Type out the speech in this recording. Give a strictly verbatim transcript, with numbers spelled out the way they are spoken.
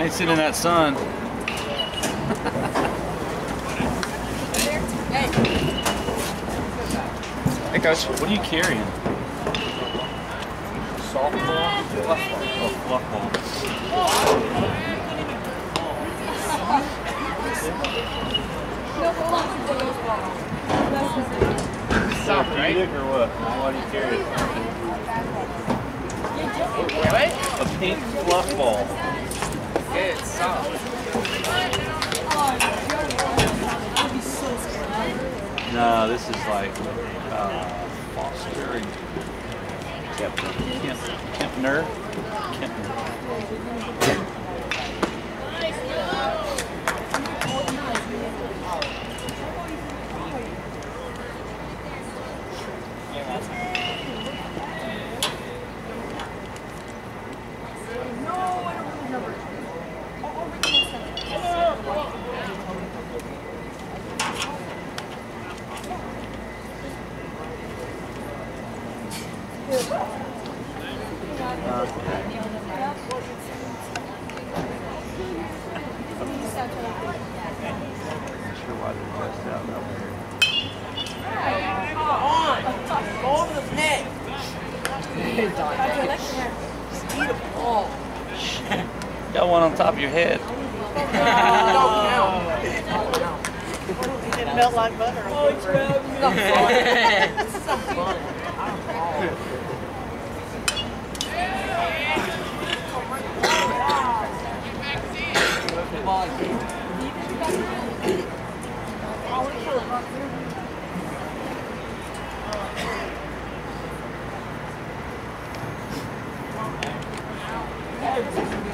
I ain't sitting in that sun. Hey, Coach, what are you carrying? Softball? Fluff ball. Oh, fluff ball. Soft, right? Or what? What do you carry? What? A pink fluff ball. Yeah, it's soft. No, this is like uh, Foster and Kempner. Kempner. Kempner. Got one on top of your head. It melt like butter. Oh, it's so fun. Hey.